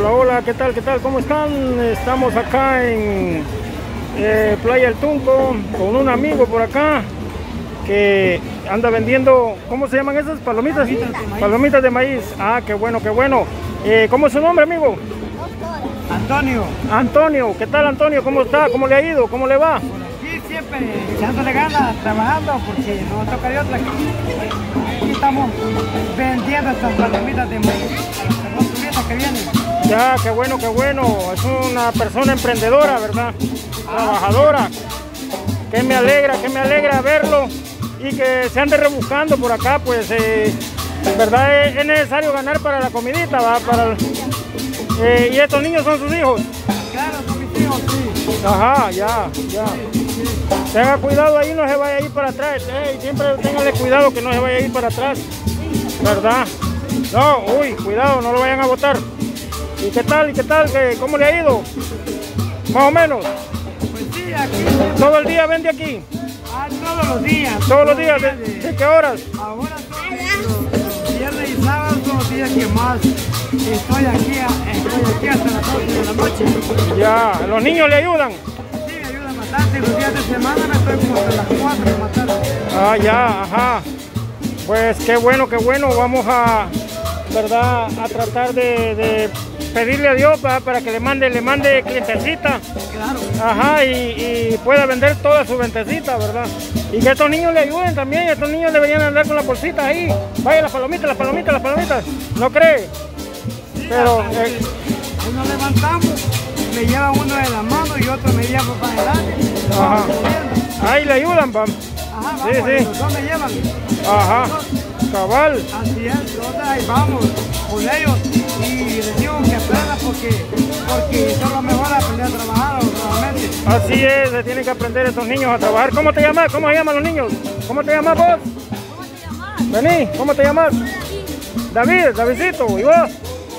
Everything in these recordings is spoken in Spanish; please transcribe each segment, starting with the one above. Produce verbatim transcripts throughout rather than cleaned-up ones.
Hola, hola, ¿qué tal? ¿Qué tal? ¿Cómo están? Estamos acá en eh, Playa El Tunco con un amigo por acá que anda vendiendo, ¿cómo se llaman esas? Palomitas. Palomitas de maíz. Palomitas de maíz. Ah, qué bueno, qué bueno. Eh, ¿Cómo es su nombre, amigo? Antonio. Antonio. ¿Qué tal, Antonio? ¿Cómo está? ¿Cómo le ha ido? ¿Cómo le va? Por aquí siempre echándole ganas, trabajando, porque no nos toca de otra. Aquí estamos vendiendo estas palomitas de maíz a los turistas que vienen. Ya, qué bueno, qué bueno. Es una persona emprendedora, ¿verdad? Trabajadora. Que me alegra, que me alegra verlo y que se ande rebuscando por acá, pues, eh, ¿verdad? Es, es necesario ganar para la comidita, ¿va? Para el, eh, y estos niños son sus hijos. Claro, son mis hijos, sí. Ajá, ya, ya. Tenga cuidado ahí, no se vaya a ir para atrás. Eh, siempre téngale cuidado que no se vaya a ir para atrás, ¿verdad? No, uy, cuidado, no lo vayan a botar. ¿Y qué tal? ¿Y qué tal? ¿Qué, ¿Cómo le ha ido? Más o menos. Pues sí, aquí. ¿Todo el día vende aquí? Ah, todos los días. ¿Todos los días? ¿De, de qué horas? Ahora son los viernes y sábados son los días que más estoy aquí, estoy aquí hasta las doce de la noche. Ya, ¿los niños le ayudan? Sí, me ayudan bastante. Los días de semana me estoy como hasta las cuatro de la tarde. Ah, ya, ajá. Pues qué bueno, qué bueno. Vamos a, ¿verdad? A tratar de, de pedirle a Dios para, para que le mande, le mande clientecita. Claro. Ajá, y, y pueda vender toda su ventecita, ¿verdad? Y que estos niños le ayuden también. Estos niños deberían andar con la bolsita ahí. Vaya, las palomitas, las palomitas, las palomitas. ¿No cree? Sí, Pero hasta eh, que nos levantamos, me lleva uno de la mano y otro me lleva para adelante. Ajá. Vamos subiendo. Ahí le ayudan, pam. Ajá, Sí, vamos, sí. los dos me llevan. Ajá, Los dos. cabal. Así es, entonces ahí vamos con ellos y les digo que aprendan porque, porque eso es lo mejor, aprender a trabajar nuevamente. Así es, se tienen que aprender estos niños a trabajar. ¿Cómo te llamas? ¿Cómo se llaman los niños? ¿Cómo te llamas vos? ¿Cómo te llamas? Vení, ¿cómo te llamas? David, Davidcito. ¿Y vos?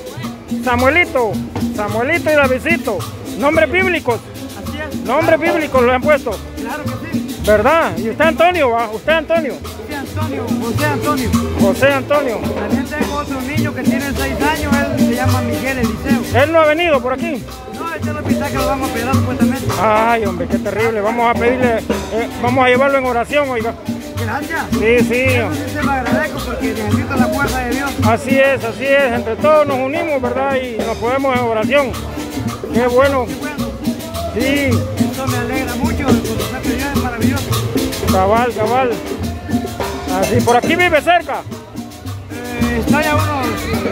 Samuelito. Samuelito y Davidcito. Nombres bíblicos. Así es. Nombres bíblicos los han puesto. Claro que sí. ¿Verdad? ¿Y usted Antonio? ¿Va? ¿Usted Antonio? José Antonio, José Antonio. José Antonio. También tengo otro niño que tiene seis años, él se llama Miguel Eliseo. Él no ha venido por aquí. No, este es el hospital que lo vamos a pegar supuestamente. Ay, hombre, qué terrible. Vamos a pedirle, eh, vamos a llevarlo en oración, oiga. Gracias. Sí, sí. Eso sí se lo agradezco porque necesito la fuerza de Dios. Así es, así es. Entre todos nos unimos, ¿verdad? Y nos ponemos en oración. Qué bueno. Qué bueno. Sí, Eso me alegra mucho, porque Dios es maravilloso. cabal, cabal. Así, por aquí vive cerca. Eh, estoy a unos,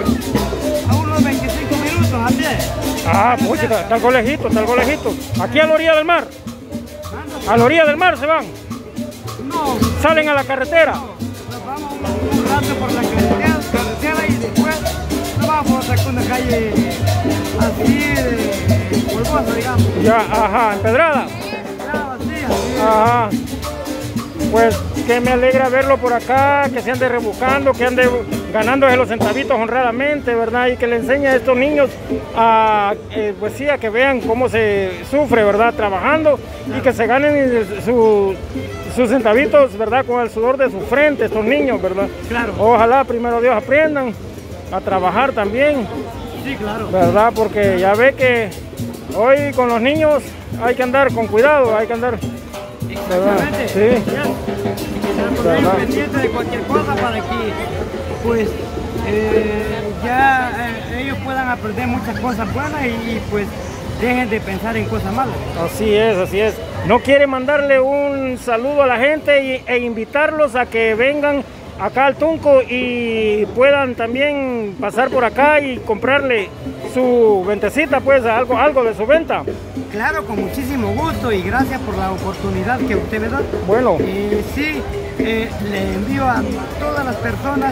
a unos veinticinco minutos a pie. Ah, pucha, está, está algo lejito, está algo lejito. Aquí a la orilla del mar. A la orilla del mar se van. No, Salen a la carretera. nos vamos un, un rato por la carretera, carretera y después nos vamos por una calle así de polvosa, digamos. Ya, ajá, empedrada. Claro, así, así. Ajá. Pues que me alegra verlo por acá, que se ande rebuscando, que ande ganándose los centavitos honradamente, ¿verdad? Y que le enseñe a estos niños a, eh, pues sí, a que vean cómo se sufre, ¿verdad? Trabajando y que se ganen su, sus centavitos, ¿verdad? Con el sudor de su frente, estos niños, ¿verdad? Claro. Ojalá primero Dios aprendan a trabajar también, Sí, claro. ¿verdad? Porque ya ve que hoy con los niños hay que andar con cuidado, hay que andar... Exactamente. Sí. Estar con ellos ¿Verdad? pendientes de cualquier cosa para que, pues, eh, ya eh, ellos puedan aprender muchas cosas buenas y, y, pues dejen de pensar en cosas malas. Así es, así es. ¿No quiere mandarle un saludo a la gente y, e invitarlos a que vengan acá al Tunco y puedan también pasar por acá y comprarle su ventecita, pues algo, algo de su venta? Claro, con muchísimo gusto y gracias por la oportunidad que usted me da. Bueno, Eh, sí, eh, le envío a todas las personas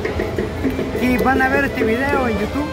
que van a ver este video en YouTube.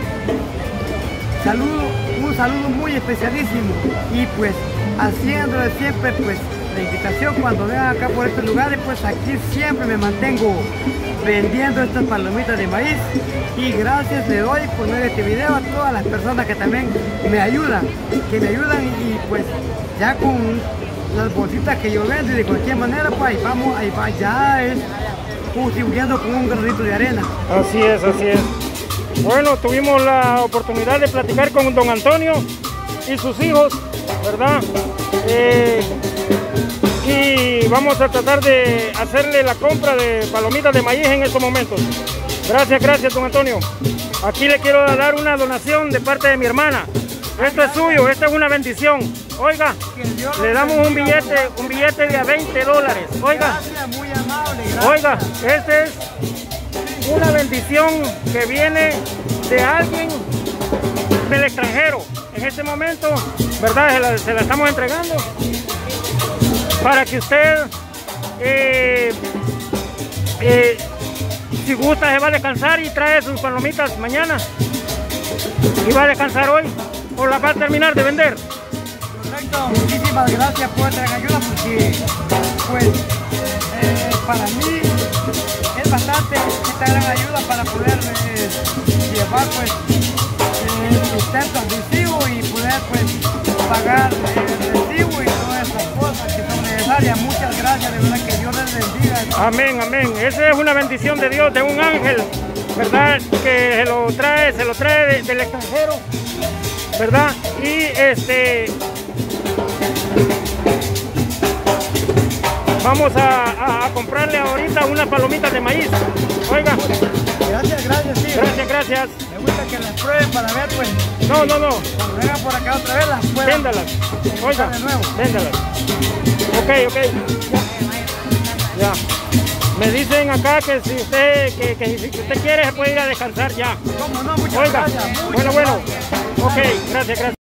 Saludo, un saludo muy especialísimo y pues haciéndole siempre pues la invitación cuando vengan acá por estos lugares, pues aquí siempre me mantengo vendiendo estas palomitas de maíz y gracias le doy por ver este video a todas las personas que también me ayudan, que me ayudan y pues ya con las bolsitas que yo vendo y de cualquier manera pues ahí vamos, ahí va, ya es contribuyendo con un granito de arena. así es, así es. Bueno, tuvimos la oportunidad de platicar con don Antonio y sus hijos, ¿verdad? Eh, y vamos a tratar de hacerle la compra de palomitas de maíz en estos momentos. Gracias, gracias, don Antonio. Aquí le quiero dar una donación de parte de mi hermana. Esto es suyo, esta es una bendición. Oiga, le damos un billete, un billete de a veinte dólares. Oiga, muy amable, gracias. Oiga, esta es una bendición que viene de alguien del extranjero. En este momento, ¿verdad? Se la, se la estamos entregando para que usted, eh, eh, si gusta, se va a descansar y trae sus palomitas mañana. Y va a descansar hoy o las va a terminar de vender. Correcto, muchísimas gracias por esta ayuda porque pues eh, para mí es bastante esta gran ayuda para poder eh, llevar pues eh, el sustento al recibo y poder pues pagar el recibo y todas esas cosas que son necesarias. Muchas gracias, de verdad que Dios les bendiga. Amén, amén. Esa es una bendición de Dios, de un ángel, ¿verdad? Que se lo trae, se lo trae de, del extranjero, ¿verdad? Y este vamos a, a, a comprarle ahorita unas palomitas de maíz. Oiga. Gracias, gracias, sí. Gracias, gracias. Me gusta que las prueben para ver, pues. No, no, no. Cuando vengan por acá otra vez, las puedan. Véndalas. Oiga. De nuevo. Véndalas. Ok, ok. Ya. Me dicen acá que si usted, que, que si usted quiere se puede ir a descansar ya. ¿Cómo no? Muchas Oiga. gracias. Muchas Bueno, bueno. gracias. Ok, gracias, gracias.